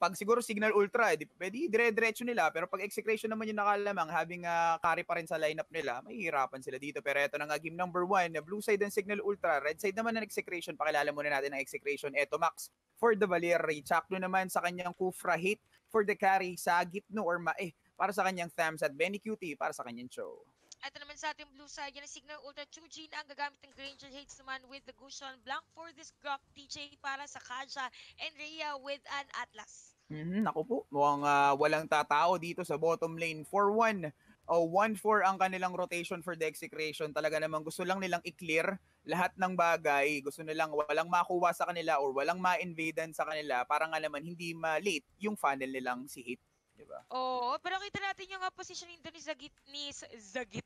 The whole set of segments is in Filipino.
pag siguro Signal Ultra, pwede dire-diretso nila. Pero pag Execration naman yung nakalamang, having carry pa rin sa lineup nila, mahihirapan sila dito. Pero ito na nga, game number 1, Blue side ng Signal Ultra, red side naman ng Execration. Pakilala muna natin ang Execration. Ito, Max, for the Valeri. Chakno naman sa kanyang Kufra, hit for the carry sa Gitno or Mae para sa kanyang Thams at Benny Cutie para sa kanyang Cho. Ito naman sa ating blue side, yan ang Signal Ultra 2G na ang gagamit ng Granger Hades naman with the Gusion Blanc for this Grok DJ para sa Kaja and Rhea with an Atlas. Naku po, mukhang walang tatao dito sa bottom lane. 4-1 o 1-4 ang kanilang rotation for the Execration. Talaga namang gusto lang nilang i-clear lahat ng bagay. Gusto nilang walang makuha sa kanila or walang ma-invadan sa kanila para nga naman hindi ma-late yung funnel nilang si Hit. Diba? Oo, pero kita natin yung positioning doon ni Zagit, ni Zagit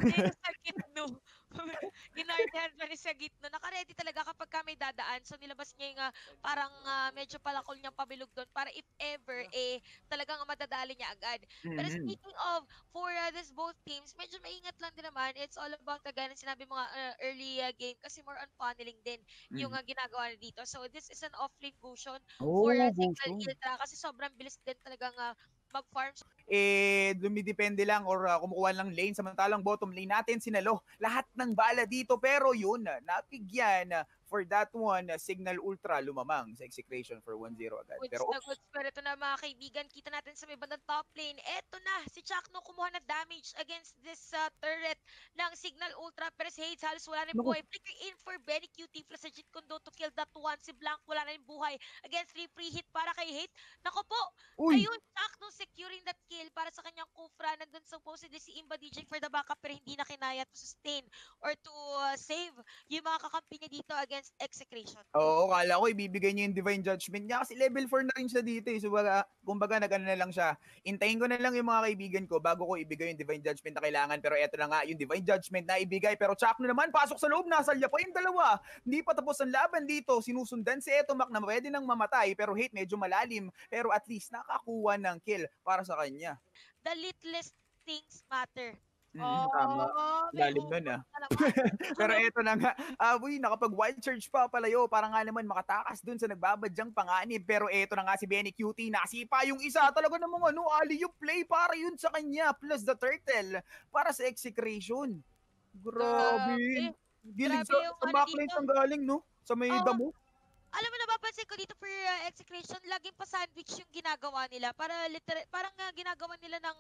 no. Ginardihan pa ni Zagit no. Naka-ready talaga kapag may dadaan. So nilabas niya yung parang medyo palakol niyang pabilog doon para if ever talagang madadali niya agad. Pero speaking of for this both teams, medyo maingat lang din naman. It's all about again sinabi mo early game kasi more on funneling din yung ginagawa na dito. So this is an off-lane Gusion for Signal Ultra kasi sobrang bilis din talagang mag-farm. Dumidepende lang or kumukuha lang lane. Samantalang bottom lane natin, sinalo lahat ng bala dito. Pero yun, napigyan for that one, Signal Ultra lumamang sa Execration for 1-0 agad. Pero ito na mga kaibigan, kita natin sa may bandang top lane. Ito na, si Chakno kumuha na damage against this turret ng Signal Ultra. Pero si Hades halos wala na yung buhay. Flicker in for Benny QT plus sa Jit Kondo to kill that one. Si Blanc wala na yung buhay against 3 free hit para kay Hate. Nako po, ayun, Chakno securing that kill para sa kanyang Kufra. Nandun supposedly si Imba DJ for the backup pero hindi na kinaya to sustain or to save yung mga kakampi niya dito against Execration. Oo, kala ko ibibigay niya yung Divine Judgment niya kasi level 4 na rin siya dito eh. So, kumbaga nag-ano na lang siya. Intayin ko na lang yung mga kaibigan ko bago ko ibigay yung Divine Judgment na kailangan. Pero eto na nga, yung Divine Judgment na ibigay. Pero Chakno naman, pasok sa loob, nasalya pa yung dalawa. Hindi pa tapos ang laban dito. Sinusundan si Etomac na pwede nang mamatay. Pero Hate medyo malalim. Pero at least nakakuha ng kill para sa kanya. The littlest things matter. Tama. Lalim nun Pero eto na nga, nakapag wild charge pa palayo para nga naman makatakas dun sa nagbabadyang panganib. Pero eto na nga si Benny Cutie, nasipa yung isa. Talaga namang ali yung play para yun sa kanya. Plus the turtle para sa Execration. Grabe. Gilig sa backlane ang galing, no? Sa may damo. Alam mo, napapansin ko dito for Execration, laging pa sandwich yung ginagawa nila. Parang ginagawa nila ng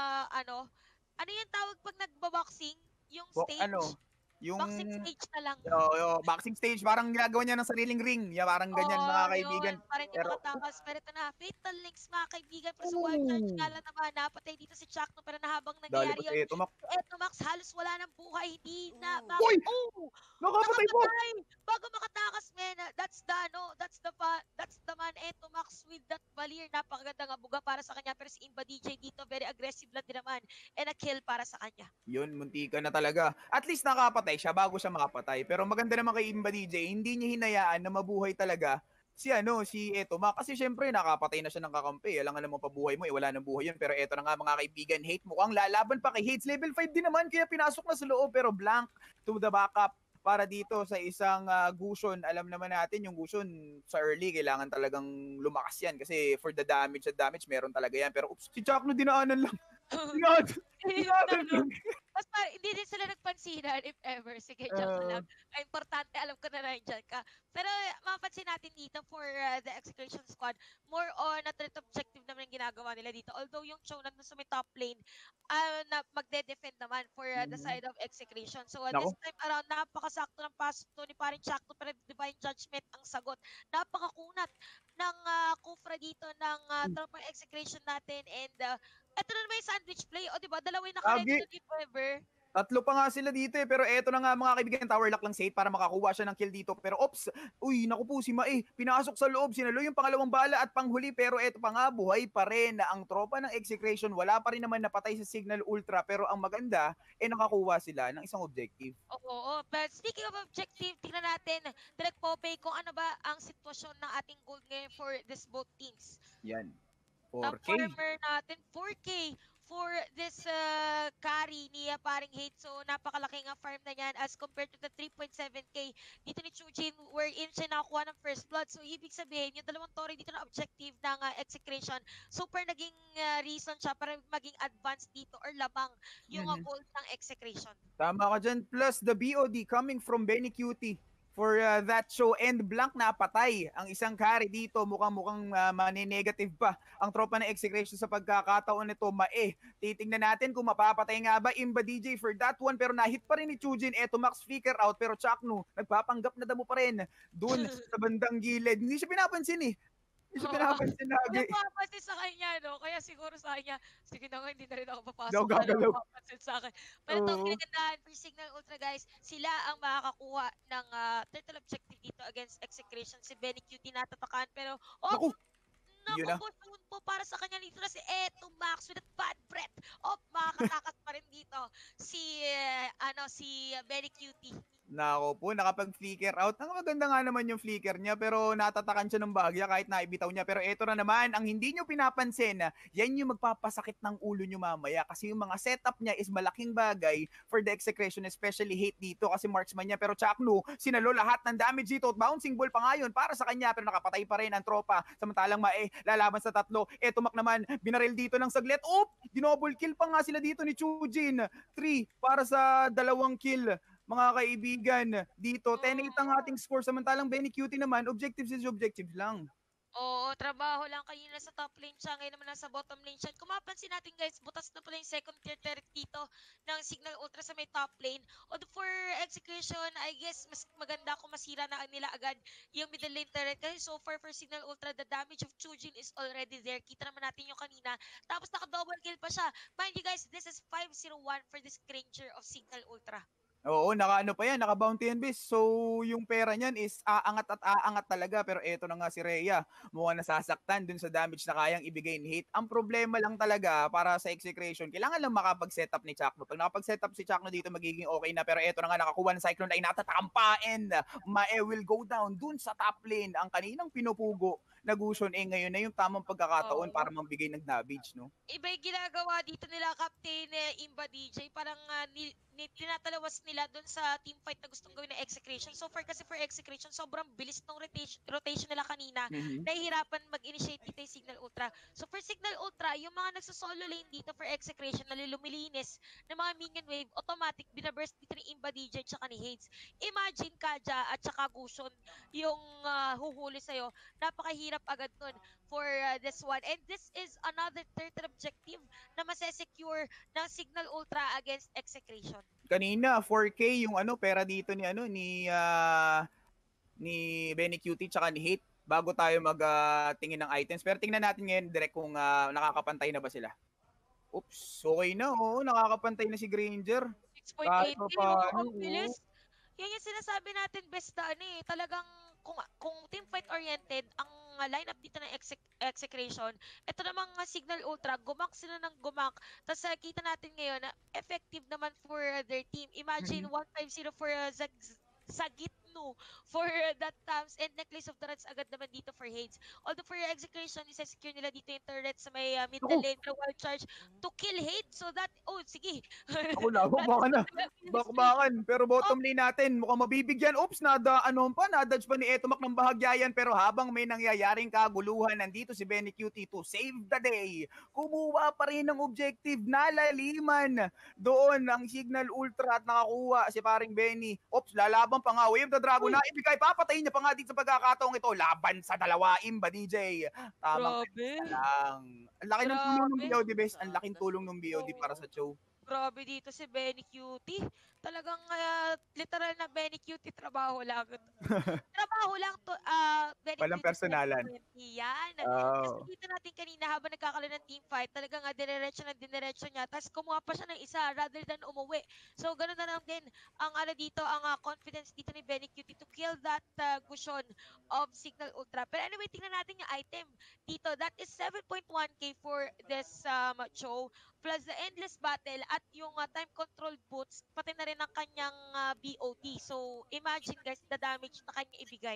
ano yung tawag pag nagbaboxing? Yung stage? Yung boxing stage na lang. Boxing stage. Parang ginagawa niya ng sariling ring. Parang ganyan, mga kaibigan. Para hindi makatakas. Pero ito na, fatal links, mga kaibigan. Pero sa wild charge nga lang naman, napatay dito si Chakno. Pero nahabang nangyayari yun, Etomac halos wala ng buhay. Hindi na. Nakapatay po! Bago makatakas, men. That's the man, Etomac with that Valir. Napakaganda nga buga para sa kanya. Pero si Imba DJ dito, very aggressive lang din naman. And a kill para sa kanya. Yun, muntika na talaga. At least nakapatay siya bago siya makapatay. Pero maganda naman kay Imba DJ, hindi niya hinayaan na mabuhay talaga si Etomac. Kasi syempre nakapatay na siya ng kakampi. Alam nga naman pabuhay mo, wala nang buhay yun. Pero eto na nga mga kaibigan, Hate mukhang lalaban pa kay Hades. Level 5 din naman, kaya pinasok na sa loob. Pero Blanc to the backup para dito sa isang Gusion. Alam naman natin yung Gusion sa early, kailangan talagang lumakas yan. Kasi for the damage meron talaga yan. Pero si Chakno dinaanan lang. Tapos hindi din sila nagpansinan if ever. Sige, dyan ka lang. Importante, alam ko na dyan ka. Pero mapansin natin dito for the Execution Squad, more on na threat objective naman yung ginagawa nila dito. Although yung Cho nandun sa may top lane, na magde-defend naman for the side of Execution. So this time around, napakasakto ng pasok to ni paring Chakno, pero Divine Judgment ang sagot. Napakakunat ng Kufra dito ng tropang Execution natin. And ito na naman yung sandwich play. O diba, dalawa yung naka-ready na if ever. Tatlo pa nga sila dito pero eto na nga mga kaibigan, tower lock lang si Hate para makakuha siya ng kill dito. Pero naku po si Mae, pinasok sa loob, sinalo yung pangalawang bala at panghuli. Pero eto pa nga, buhay pa rin na ang tropa ng Execration. Wala pa rin naman napatay sa Signal Ultra, pero ang maganda, nakakuha sila ng isang objective. Oo. But speaking of objective, tingnan natin, Direct Popeye, kung ano ba ang sitwasyon ng ating gold ngayon for this both teams. Yan. 4K. Top farmer natin, 4K for this carry ni paring Hate. So napakalaking farm na yan as compared to the 3.7k dito ni Chujin wherein siya nakakuha ng first blood. So ibig sabihin yung dalawang Tori dito na objective ng execration, super naging reason siya para maging advanced dito or lamang yung Mhm. goal ng execration. Tama ka dyan. Plus, the BOD coming from Benny Cutie for that show. And blank na patay ang isang carry dito. Mukhang maninegative pa ang tropa ng execration sa pagkakataon nito. Titingnan natin kung mapapatay nga ba Imba DJ for that one. Pero nahit pa rin ni Chujin. Eto Max Flicker out. Pero Chakno, nagpapanggap na damo pa rin dun sa bandang gilid. Hindi siya pinapansin eh. Hindi siya Oo. pinapansin Wala lagi. papapansin sa kanya, no? Kaya siguro sa kanya, sige na nga, hindi na rin ako Daw papasok. Wala gagalaw. papapansin sa akin. Pero ito, Oo. kinagandahan for Signal Ultra, guys. Sila ang makakakuha ng turtle objective dito against execration. Si Benny Cutie natatakan. Pero, Naku, yun naku, na. busun po para sa kanya dito na si Eto Max with that bad breath. Makakatakas pa rin dito si Benny Cutie. Nako po, nakapag-flicker out. Ang maganda nga naman yung flicker niya pero natatakan siya ng bahagya kahit naibitaw niya. Pero eto na naman, ang hindi nyo pinapansin, yan yung magpapasakit ng ulo nyo mamaya kasi yung mga setup niya is malaking bagay for the execution, especially Hate dito kasi marksman niya. Pero Chakno, sinalo lahat ng damage dito at bouncing ball pa ngayon para sa kanya pero nakapatay pa rin ang tropa. Samantalang lalaban sa tatlo. Eto Mac naman, binaril dito ng saglit. Dinouble kill pa nga sila dito ni Chujin. 3 para sa 2 kill mga kaibigan. Dito, 10-8 ang ating score. Samantalang Benny Cutie naman, objectives is objectives lang. Oo, trabaho lang kanina sa top lane siya, ngayon naman nasa bottom lane siya. Kung mapansin natin guys, butas na pala yung second tier turret dito ng Signal Ultra sa may top lane. Although for execution, I guess mas maganda kung masira na nila agad yung middle lane turret. Kasi so far for Signal Ultra, the damage of Chujin is already there. Kita naman natin yung kanina. Tapos naka-double kill pa siya. Mind you guys, this is 501 for this Granger of Signal Ultra. Oo, naka-ano pa yan, naka-bounty and base. So, yung pera niyan is aangat at aangat talaga. Pero eto na nga si Rhea, mukhang nasasaktan dun sa damage na kayang ibigay ni Hate. Ang problema lang talaga para sa execution, kailangan lang makapag-setup ni Chakno. Pag nakapag-setup si Chakno dito, magiging okay na. Pero eto na nga, nakakuha ng Cyclone ay natatampain. Mae will go down dun sa top lane. Ang kaninang pinupugo na Gusion, ngayon na yung tamang pagkakataon para mambigay ng damage, no? Iba yung ginagawa dito nila Captain Imba DJ, parang tinatalawas nila doon sa team fight na gustong gawin na execution. So far kasi for execution, sobrang bilis ng rotation nila kanina. Nahihirapan mag-initiate dito yung Signal Ultra. So for Signal Ultra, yung mga nagsasolo lane dito for execution na lumilinis ng mga minion wave, automatic binaburst dito ni Imba DJ at saka ni Hades. Imagine Kaja at saka Gusion yung huhuli sa'yo. Napakahirap agad nun for this one. And this is another third objective na masesecure ng Signal Ultra against execution. Kanina 4K yung pera dito ni Benny Cutie tsaka ni Hate bago tayo tingin ng items. Pero tingnan natin ngayon direct kung nakakapantay na ba sila. Oops, okay na. Oo, nakakapantay na si Granger. 6.8 Paano, ang bilis. Yan yung sinasabi natin best na talagang kung team fight oriented ang lineup dito ng execution, ito namang Signal Ultra, gumak sila ng gumak. Tapos kita natin ngayon na effective naman for their team. Imagine 150 for Sagitno for that times and Necklace of the Rats agad naman dito for Hades. Although for your execution, isa-secure nila dito yung turret sa may middle lane pero wild charge to kill Hades. So that, sige. Ako na, baka na. Bakbakan. Pero bottom lane natin, mukhang mabibigyan. Oops, nadodge pa ni Etomac ng bahagya yan. Pero habang may nangyayaring kaguluhan, nandito si Benny Cutie to save the day. Kumuha pa rin ng objective, nalaliman. Doon ang Signal Ultra at nakakuha si paring Benny. Oops, lalaban pa nga. Wave the Dragon na ibigay. Papatayin niya pa nga dito sa pagkakataong ito. Laban sa dalawa, Imba DJ. Tamang lang. Ang laki ng tulong ng BOD, best. Ang laking tulong ng BOD para sa show. Grabe dito si Benny Cutie. Talagang literal na Benny Cutie trabaho lang. Trabaho lang to Benny Walang Cutie personalan. Yan. Oh. Kasi dito natin kanina habang nagkakaroon ng team fight, talagang diniretso niya. Tapos kumuha pa siya ng isa rather than umuwi. So ganun na lang din ang confidence dito ni Benny Cutie to kill that Gusion of Signal Ultra. Pero anyway, tingnan natin yung item dito. That is 7.1k for this show plus the endless battle at yung time control boots, pati na rin ang kanyang BOT. So, imagine guys, the damage na kanya ibigay.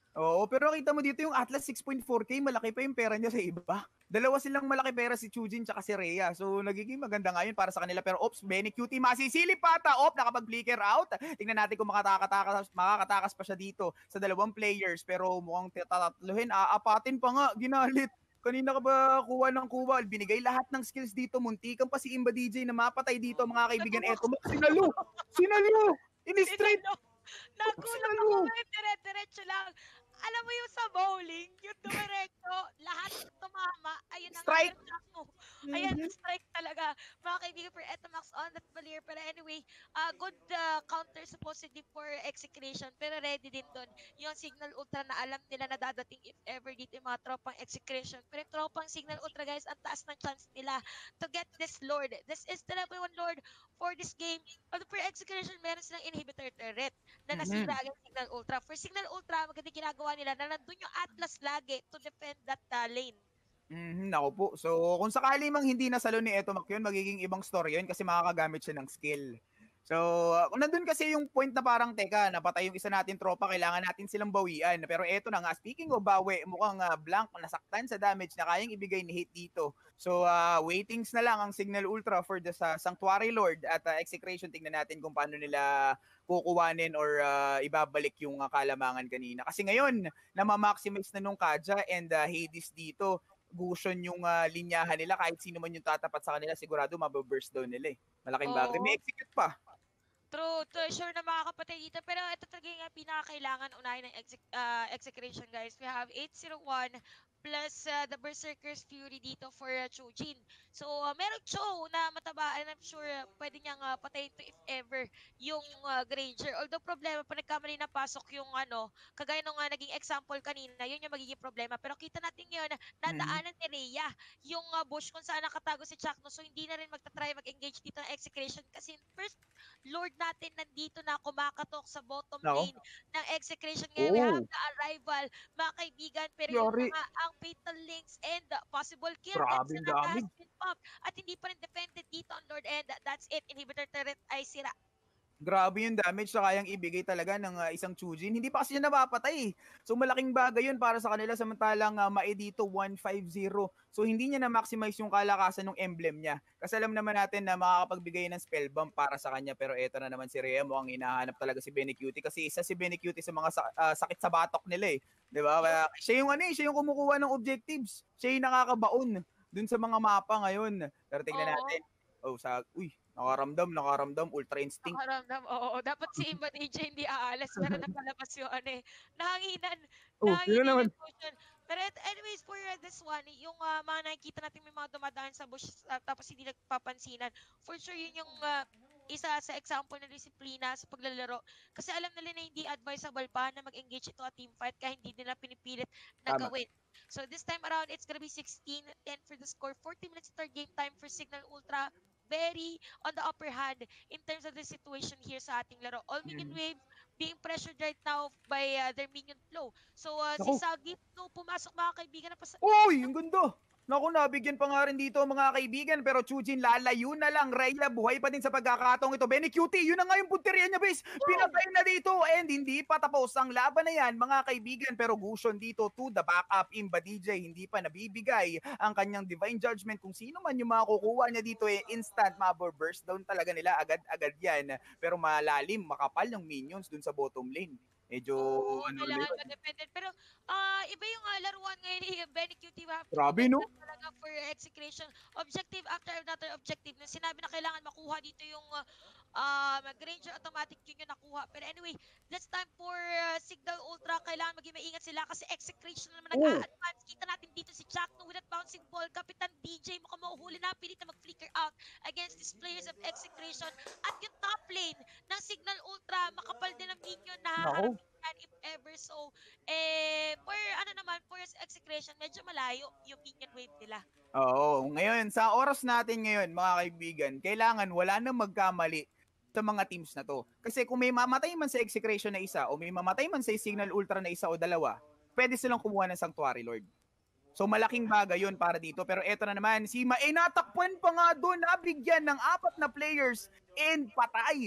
Oo, pero kita mo dito yung Atlas 6.4K, malaki pa yung pera niya sa iba. Dalawa silang malaki pera, si Chujin tsaka si Rhea. So, nagiging maganda nga yun para sa kanila. Pero, ops, Benny Cutie, masisilip pa ata. Nakapag-flicker out. Tingnan natin kung makakatakas pa siya dito sa dalawang players. Pero mukhang tatatluhin, aapatin pa nga, ginalit. Kanina ka ba kuha ng kuha? Binigay lahat ng skills dito. Muntikan pa si Imba DJ na mapatay dito, mga kaibigan. Eto, sinalo! Sinalo! In-straight! Sinalo. Nagulat ako Sinalo! ngayon, dire-diretso lang. Alam mo yung sa bowling, yung dumiretso, lahat tumama. Ayun na nga Strike! yung shot mo. Ayan, Mhm. strike talaga. Mga kaibigan for Etomax on that Valier. Pero anyway, good counter supposedly for execution. Pero ready din doon yung Signal Ultra na alam nila na dadating if ever dito yung mga tropang execution. Pero yung tropang Signal Ultra guys, ang taas ng chance nila to get this Lord. This is the level 1 Lord for this game. Although for execution, meron silang inhibitor turret na nasira Mhm. agad Signal Ultra. For Signal Ultra, maganda ginagawa nila na nandun yung Atlas lagi to defend that lane. Mhm, naku po. So, kung sakali mang hindi nasalo ni Etomac yun, magiging ibang story yun kasi makakagamit siya ng skill. So, kung nandun kasi yung point na parang, teka, napatay yung isa natin tropa, kailangan natin silang bawian. Pero eto na nga, speaking of bawi, mukhang Blank nasaktan sa damage na kayang ibigay ni Hate dito. So, waitings na lang ang Signal Ultra for the Sanctuary Lord at Execration. Tingnan natin kung paano nila kukuwanin or ibabalik yung kalamangan kanina. Kasi ngayon, namamaximize na nung Kaja and Hades dito. Gusion yung linyahan nila, kahit sino man yung tatapat sa kanila, sigurado mababurst down nila eh. Malaking bagay. May Oo. execute pa. True, sure na makakapatay dito. Pero ito talaga yung pinakakailangan unahin ng execution, guys. We have 801 plus the Berserker's Fury dito for Chojin. So, merong Cho na mataba and I'm sure pwede niyang patayin to if ever yung Granger. Although problema, pa nagkamali na pasok yung kagaya nung naging example kanina, yun yung magiging problema. Pero kita natin yun, Mhm. nadaanan ni Rhea yung bush kung saan nakatago si Chakno. So, hindi na rin magta-try mag-engage dito ng execution kasi first Lord natin nandito na kumakatok sa bottom Nako. lane ng execution ngayon. We have Oh, the arrival, mga kaibigan, pero yun na yari. nga ang fatal links and the possible kill. And Grabe yung Sinata has damage. been popped at hindi pa rin defended dito on Lord and that's it. Inhibitor turret ay sira. Grabe yung damage na kayang ibigay talaga ng isang Chujin. Hindi pa kasi siya napapatay. So malaking bagay yun para sa kanila, samantalang Mae dito 150. So hindi niya na-maximize yung kalakasan ng emblem niya. Kasi alam naman natin na makakapagbigay ng spellbomb para sa kanya, pero eto na naman si Rhea, mukhang hinahanap talaga si Benecutie kasi isa si Benecutie sa mga sakit sa batok nila eh. 'Di ba? Yun. Siya yung kumukuha ng objectives. Siya yung nakakabaon dun sa mga mapa ngayon. Pero tignan Oo. natin. Nakaramdam, Ultra Instinct. Nakaramdam, oo. Dapat si Imba DJ hindi aalas pero napalabas yung nahanginan, Oh, yun nahanginan naman. yung potion. Pero anyways, for this one, yung mga nakikita natin may mga dumadaan sa bush tapos hindi nagpapansinan, for sure yun yung isa sa example na disiplina sa paglalaro. Kasi alam nila na hindi advisable pa na mag-engage ito at team fight kaya hindi nila pinipilit na Tama. gawin. So this time around, it's gonna be 16-10 for the score. 40 minutes third game time for Signal Ultra. Very on the upper hand in terms of the situation here sa ating laro. All minion Mhm. waves being pressured right now by their minion flow. So si Naku. Sagit no pumasok mga kaibigan na Uy, ang ganda. Naku, nabigyan pa nga rin dito mga kaibigan, pero Chujin lalayo na lang. Rhea buhay pa din sa pagkakataong ito. Benny Cutie, yun na nga yung punteriya niya, base. Boom! Pinatay na dito and hindi pa tapos ang laban na yan mga kaibigan. Pero Gusion dito to the backup. Imba DJ hindi pa nabibigay ang kanyang divine judgment. Kung sino man yung makukuha niya dito instant burst down talaga nila agad-agad yan. Pero malalim, makapal yung minions dun sa bottom lane. Medyo Oo, ano na kailangan yun. ma-dependent. Pero, iba yung laruan ngayon ni Benny QT. We have to Grabe commend no? that talaga for execution. Objective after another objective. Na sinabi na kailangan makuha dito yung Granger automatic yun yung nakuha. Pero anyway, that's time for Signal Ultra. Kailangan maging maingat sila kasi execution naman Oh. nag-a-advance. Kita natin dito si Jackno with that bouncing ball. Kapitan DJ mukhang mahuhuli na. Pilit na mag-flicker out against these players of execution. At yung top lane ng Signal Ultra, makapal din ang minion na Naku. haharapin yan if ever so. For execution, medyo malayo yung minion wave nila. Oo, ngayon sa oras natin ngayon mga kaibigan, kailangan wala nang magkamali sa mga teams na to. Kasi kung may mamatay man sa execration na isa o may mamatay man sa Signal Ultra na isa o dalawa, pwede silang kumuha ng Sanctuary Lord. So malaking bagay yun para dito. Pero eto na naman, si Mae natakpan pa nga doon, nabigyan ng 4 na players and patay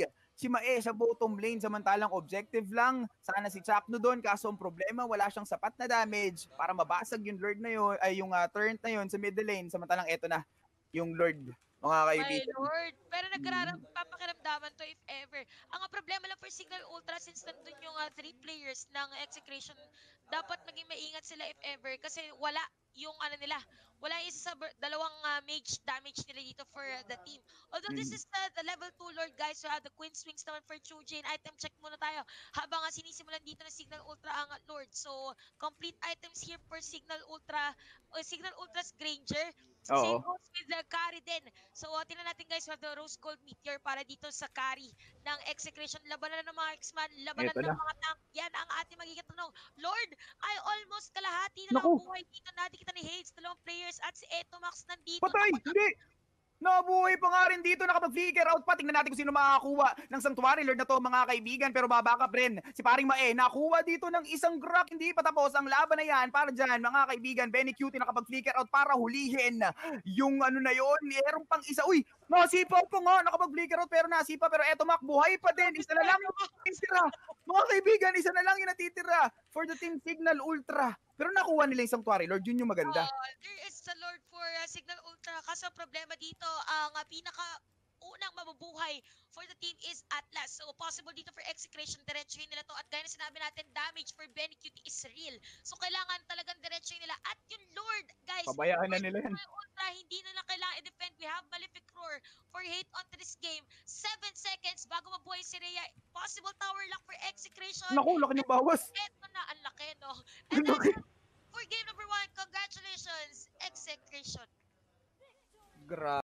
si Mae sa bottom lane, samantalang objective lang. Sana si Chapno doon, kaso ang problema, wala siyang sapat na damage para mabasag yung Lord na yun, ay yung turret na yun sa middle lane. Samantalang eto na, yung Lord, mga My kaibigan. lord. Pero Mm. papakiramdaman to if ever. Ang problema lang for Signal Ultra since nandun yung 3 players ng Execration, dapat maging maingat sila if ever kasi wala yung ano nila. Wala yung isa sa dalawang mage damage nila dito for the team. Although this Mm. is the level 2 lord guys, so the Queen Swings naman for Chujin. Item check muna tayo habang sinisimulan dito ng Signal Ultra ang lord. So complete items here for Signal Ultra o Signal Ultra's Granger. Same Oo. goes with the carry din. So, tingnan natin guys, we have the Rose Gold Meteor para dito sa carry ng Execration. Labanan ng mga X-Man, labanan Eto ng na. mga tank. Yan ang ating magiging tanong. Lord, ay almost kalahati na lang Naku, ang buhay dito. Nakikita ni Hades, dalawang players at si Etomax nandito. patay! Naku, Hindi! Nabuhay pa nga rin dito, nakapag-figure out pa. Tingnan natin kung sino makakakuha ng Sanctuary Lord na to, mga kaibigan. Pero babackup rin si paring Mae. Nakuha dito ng isang Grok. Hindi pa tapos ang laban na yan. Para dyan, mga kaibigan, Benny Cutie nakapag-flicker out para hulihin yung ano na yun. Meron pang isa. Uy, nasipa pa nga. Nakapag-flicker out pero nasipa. Pero eto, Mac, buhay pa din. Isa na lang yung natitira. Mga kaibigan, isa na lang yung natitira for the Team Signal Ultra. Pero nakuha nila yung Sanctuary Lord. Yun yung maganda. there is the Lord for Signal Ultra. Kaso problema dito, ang pinaka unang mabubuhay for the team is Atlas. So, possible dito for Execration, diretsuhin nila to. At gaya na sinabi natin, damage for Benny Cutie is real. So, kailangan talagang diretsuhin nila. At yung Lord, guys, Pabayaan na nila yan. Ultra, hindi na kailangan i-defend. We have Malefic Roar for hate onto this game. 7 seconds bago mabuhay si Rhea. Possible tower lock for Execration. Naku, laki ng bawas. Eto na, ang laki, no? And Laki. then, for game number 1, congratulations, Execration. Grabe.